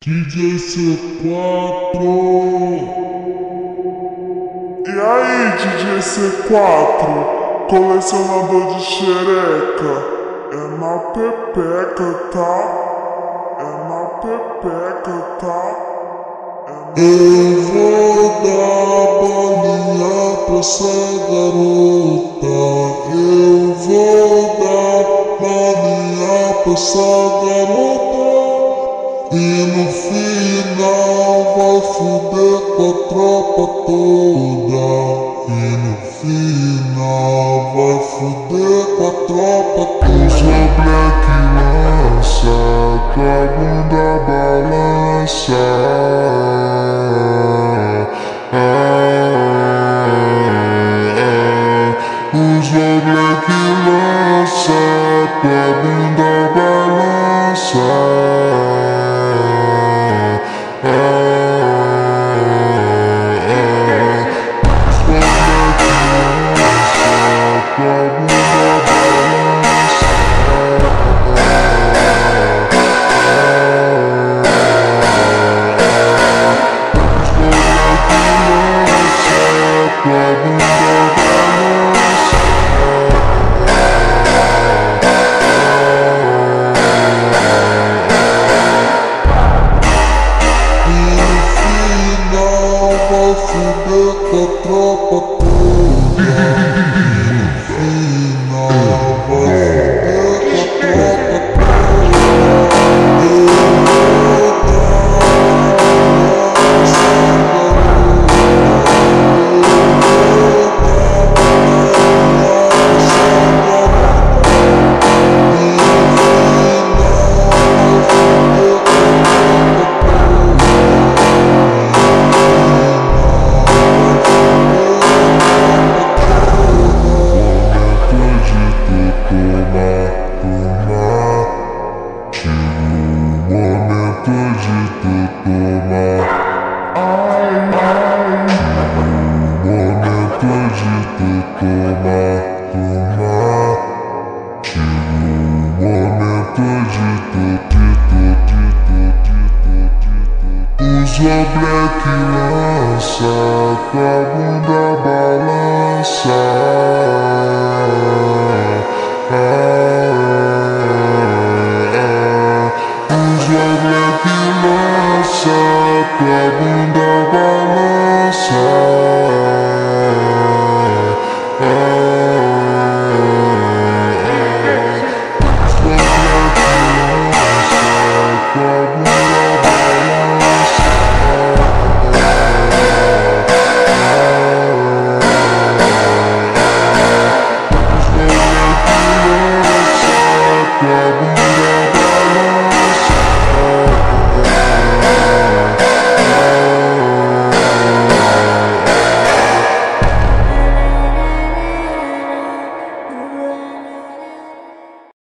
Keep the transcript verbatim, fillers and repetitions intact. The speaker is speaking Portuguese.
D J C quatro. E aí, D J C quatro, colecionador de xereca, é na pepeca, tá? É na pepeca, tá? É na... Eu vou dar bolinha pra essa garota. Eu vou dar bolinha pra essa garota. E no final vai fuder com a tropa toda. E no final vai fuder com a tropa toda. Usa black lança, tua bunda balança. Ah, ah, ah. Usa black lança, tua bunda balança. Usa black lança, tua bunda balança.